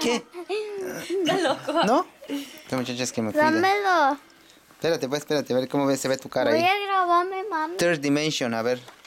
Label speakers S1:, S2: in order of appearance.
S1: ¿Qué?
S2: Está loco.
S1: ¿No? Esta muchacha es que me cuida.
S3: Dámelo.
S1: Espérate, pues, espérate, a ver cómo se ve tu cara
S3: Voy
S1: ahí.
S3: a grabarme, mami.
S1: Third dimension, a ver.